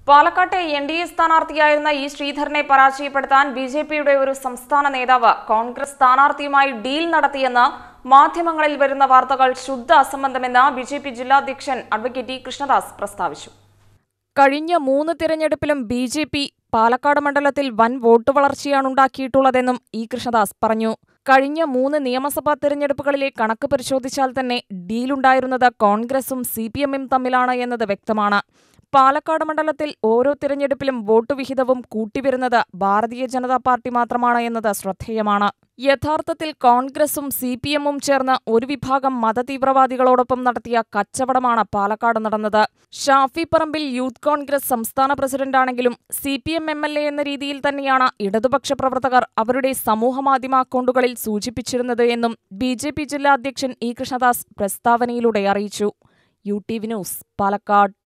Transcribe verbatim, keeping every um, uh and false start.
പാലക്കാട്ടെ N D A സ്ഥാനാർത്ഥിയായിരുന്ന E ശ്രീധരനെ പരാജയപ്പെടുത്താൻ ബി ജെ പിയുടെ ഒരു സംസ്ഥാന നേതാവ് കോൺഗ്രസ് സ്ഥാനാർത്ഥിയുമായി ഡീൽ നടത്തിയെന്ന് മാധ്യമങ്ങളിൽ വരുന്ന വാർത്തകൾ ശുദ്ധ അസംബന്ധമെന്ന് ബി ജെ പി ജില്ലാ അധ്യക്ഷൻ അഡ്വക്കേറ്റ് ഇ കൃഷ്ണദാസ് പ്രസ്താവിച്ചു. കഴിഞ്ഞ മൂന്ന് തിരഞ്ഞെടുപ്പിലും ബി ജെ പി പാലക്കാട് മണ്ഡലത്തിൽ വൻ വോട്ട് വളർച്ചയാണുണ്ടാക്കിയിട്ടുള്ളതെന്നും ഇ കൃഷ്ണദാസ് പറഞ്ഞു. കഴിഞ്ഞ മൂന്ന് നിയമസഭാ തിരഞ്ഞെടുപ്പുകളിലെ കണക്ക് പരിശോധിച്ചാൽ തന്നെ ഡീലുണ്ടായിരുന്നത് കോൺഗ്രസും സി പി എമ്മും തമ്മിലാണ് എന്നത് വ്യക്തമാണ്. പാലക്കാട് മണ്ഡലത്തിൽ ഓരോ തിരഞ്ഞെടുപ്പിലും വോട്ട് വിഹിതവും കൂട്ടിവരുന്നത് ഭാരതീയ ജനതാ പാർട്ടി മാത്രമാണ് എന്നത് ശ്രദ്ധേയമാണ്. യഥാർത്ഥത്തിൽ കോൺഗ്രസും സി പി എമ്മും ചേർന്ന് ഒരു വിഭാഗം മതതീവ്രവാദികളോടൊപ്പം നടത്തിയ കച്ചവടമാണ് പാലക്കാട് നടന്നത്. ഷാഫി പറമ്പിൽ യൂത്ത് കോൺഗ്രസ് സംസ്ഥാന പ്രസിഡന്റാണെങ്കിലും C P M M L A എന്ന രീതിയിൽ തന്നെയാണ് ഇടതുപക്ഷ പ്രവർത്തകർ അവരുടെ സമൂഹമാധ്യമ അക്കൗണ്ടുകളിൽ സൂചിപ്പിച്ചിരുന്നത് എന്നും ബി ജെ പി ജില്ലാ അധ്യക്ഷൻ ഇ കൃഷ്ണദാസ് പ്രസ്താവനയിലൂടെ അറിയിച്ചു. U T V news, Palakkad.